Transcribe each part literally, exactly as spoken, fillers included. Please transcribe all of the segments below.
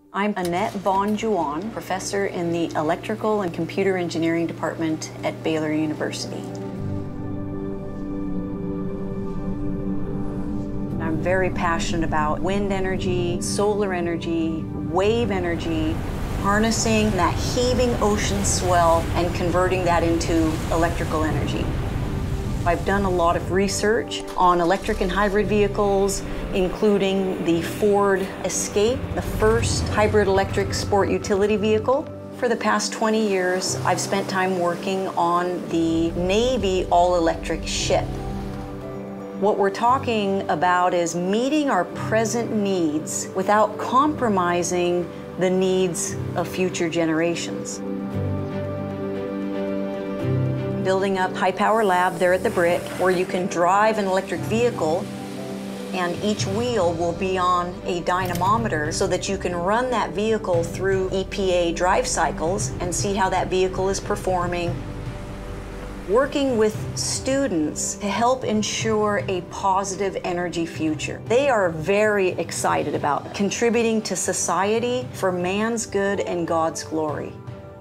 I'm Annette von Jouanne, professor in the Electrical and Computer Engineering Department at Baylor University. I'm very passionate about wind energy, solar energy, wave energy, harnessing that heaving ocean swell and converting that into electrical energy. I've done a lot of research on electric and hybrid vehicles, including the Ford Escape, the first hybrid electric sport utility vehicle. For the past twenty years, I've spent time working on the Navy all-electric ship. What we're talking about is meeting our present needs without compromising the needs of future generations. Building up High Power Lab there at the Brick, where you can drive an electric vehicle and each wheel will be on a dynamometer so that you can run that vehicle through E P A drive cycles and see how that vehicle is performing. Working with students to help ensure a positive energy future. They are very excited about contributing to society for man's good and God's glory.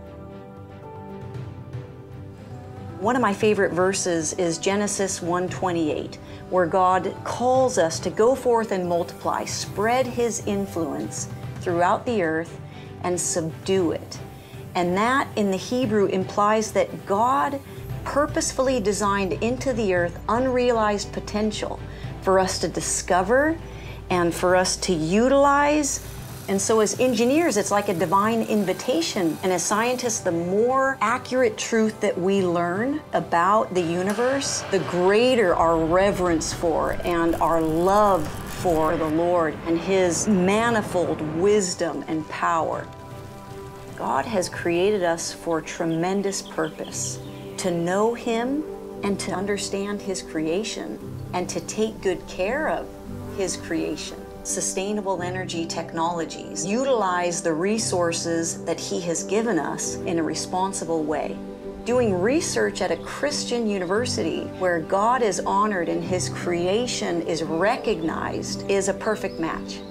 One of my favorite verses is Genesis one twenty-eight, where God calls us to go forth and multiply, spread His influence throughout the earth and subdue it. And that in the Hebrew implies that God purposefully designed into the earth unrealized potential for us to discover and for us to utilize. And so as engineers, it's like a divine invitation. And as scientists, the more accurate truth that we learn about the universe, the greater our reverence for and our love for the Lord and His manifold wisdom and power. God has created us for tremendous purpose, to know Him and to understand His creation and to take good care of His creation. Sustainable energy technologies utilize the resources that He has given us in a responsible way. Doing research at a Christian university where God is honored and His creation is recognized is a perfect match.